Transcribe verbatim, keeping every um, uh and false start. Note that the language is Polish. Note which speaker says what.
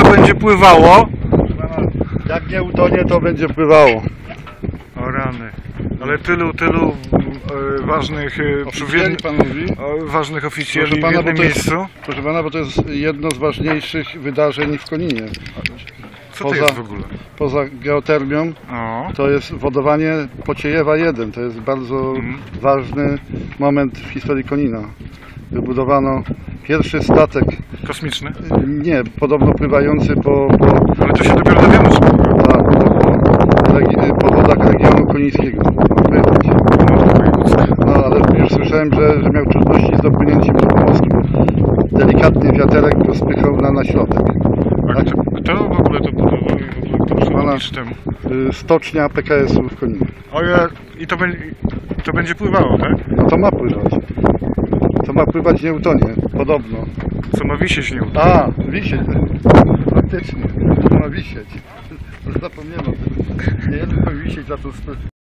Speaker 1: to będzie pływało.
Speaker 2: Jak nie utonie, to będzie pływało.
Speaker 1: O rany. Ale tylu, tylu e, ważnych e,
Speaker 2: Oficjeli pan mówi?
Speaker 1: o, ważnych oficjeli
Speaker 2: Proszę
Speaker 1: w
Speaker 2: pana,
Speaker 1: jednym
Speaker 2: bo to jest,
Speaker 1: miejscu.
Speaker 2: proszę pana, bo to jest jedno z ważniejszych wydarzeń w Koninie.
Speaker 1: Co to
Speaker 2: poza-
Speaker 1: jest w ogóle?
Speaker 2: Poza geotermią
Speaker 1: O,
Speaker 2: to jest wodowanie Pociejewa jeden. To jest bardzo
Speaker 1: Mhm.
Speaker 2: ważny moment w historii Konina. Wybudowano pierwszy statek,
Speaker 1: kosmiczny.
Speaker 2: nie, podobno pływający po, po,
Speaker 1: Ale to się dopiero dowiemy. że-
Speaker 2: tak, po, regi- po wodach regionu konińskiego. Pływać. No, ale już słyszałem, że, że miał trudności z dopłynięciem do pomostu. Delikatny wiaterek go spychał na, na środek.
Speaker 1: A kto, kto w ogóle to budował i w ogóle kto przewodniczy temu?
Speaker 2: Y, Stocznia P K S u w Koninie.
Speaker 1: Oje, i to, będzie, to będzie pływało, tak?
Speaker 2: No to ma pływać. To ma pływać, nie utonie. Podobno.
Speaker 1: Co ma wisieć nie uda.
Speaker 2: A, wisieć. Faktycznie. To ma wisieć. Zapomniałem o tym. Nie, tylko wisieć za to.